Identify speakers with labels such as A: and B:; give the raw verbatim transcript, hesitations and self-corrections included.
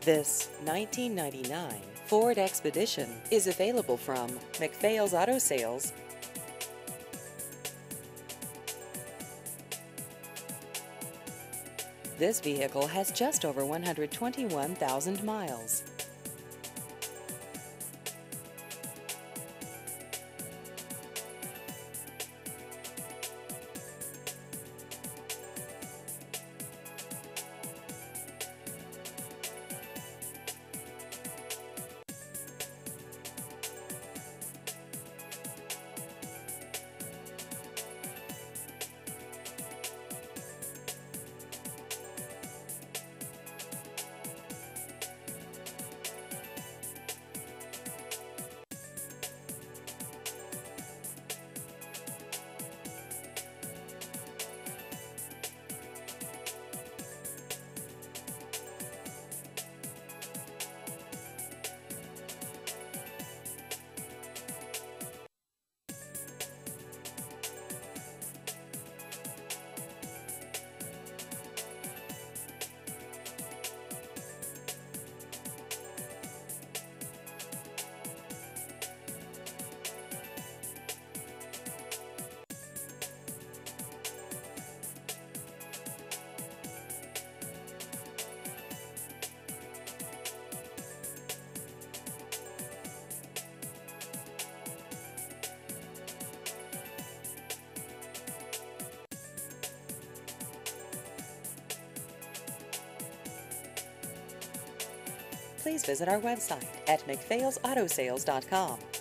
A: This nineteen ninety-nine Ford Expedition is available from McPhail's Auto Sales. This vehicle has just over one hundred twenty-one thousand miles. Please visit our website at mcphails auto sales dot com.